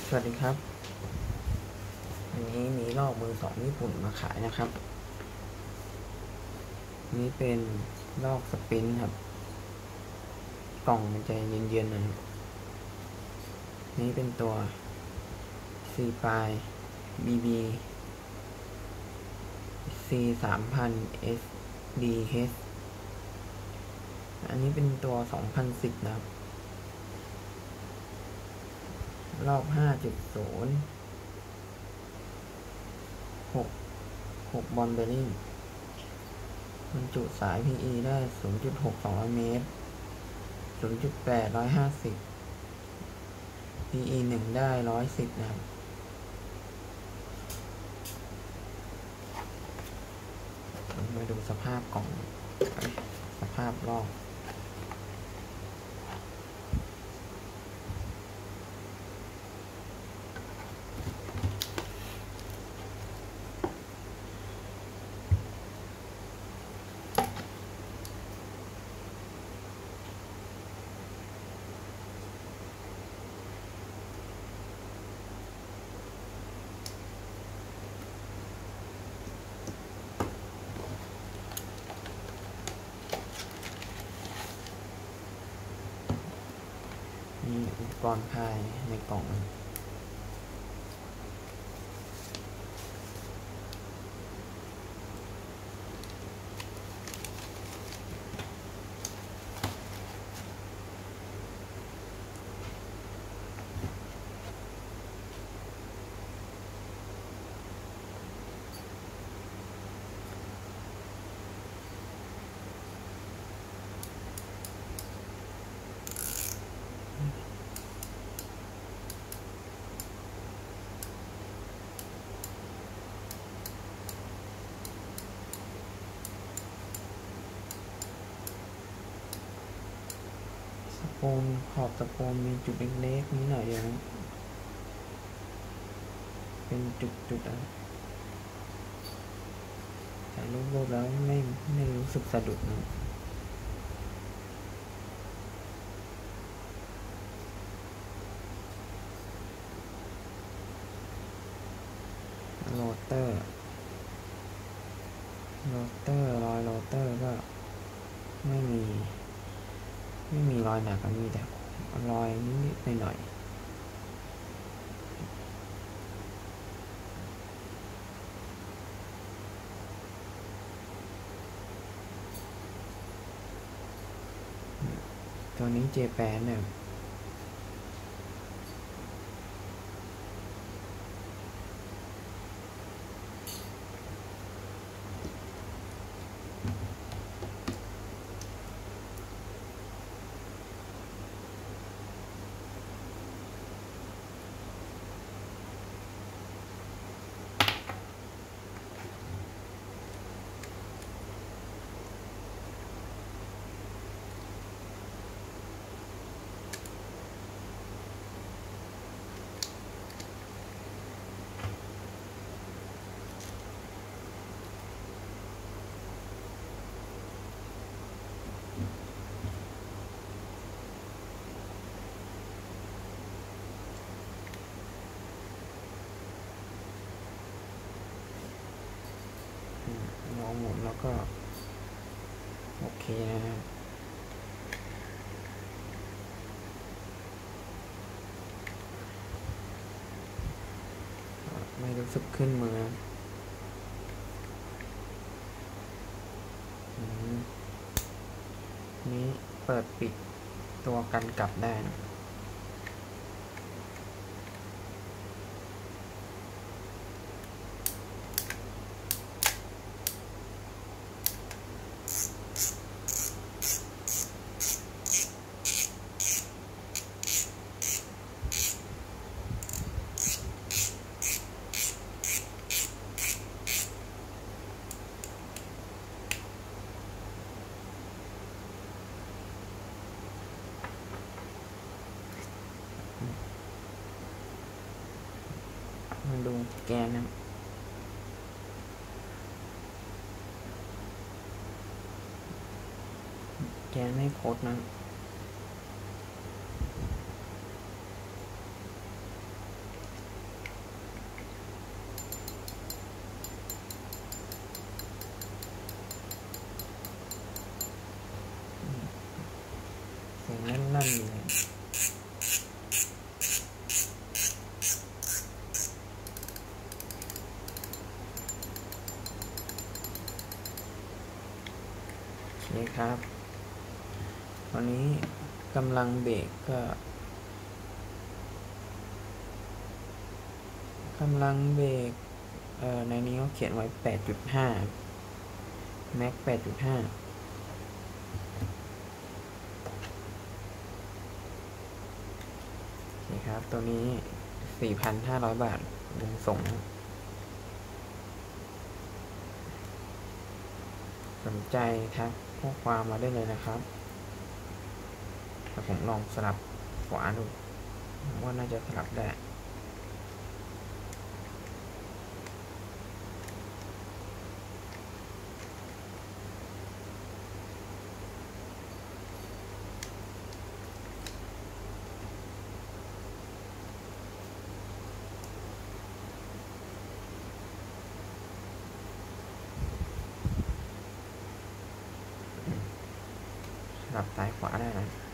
สวัสดีครับวันนี้มีลอกมือสองญี่ปุ่นมาขายนะครับนี้เป็นลอกสปรินท์ครับกล่องมันจะเย็นๆนะครับนี้เป็นตัว C ปลาย BB C 3000 SDH อันนี้เป็นตัว 2010 นะครับรอบ 5.0 6 บอลเบอร์ริ่งบรรจุสาย PE ได้ 0.6 200 เมตร 0.8 150 PE 1 ได้ 110 นะครับมาดูสภาพกล่องสภาพลอกมีอุปกรณ์ภายในกล่องสปูนขอบสปูนมีจุดเล็กๆนิดหน่อยอย่างเป็นจุดๆแต่รูปๆแล้วไม่รู้สึกสะดุดนะโรเตอร์รอยโรเตอร์ก็ไม่มีรอยหนักมีแต่รอยนิดๆหน่อยๆตัวนี้เจแปนเนี่ยลองหมุนแล้วก็โอเคนะครับไม่รู้สึกขึ้นมือนี้เปิดปิดตัวกันกลับได้นะมาดูแกนนะแกนไม่คดนะครับวันนี้กำลังเบรกก็กำลังเบรกในนี้เขาเขียนไว้ 8.5 Max 8.5โอเคครับตัวนี้ 4,500 บาทวงส่งสนใจทักข้อความมาได้เลยนะครับแต่ผมลองสลับขวาดูว่าน่าจะสลับได้สลับซ้ายขวาได้นะ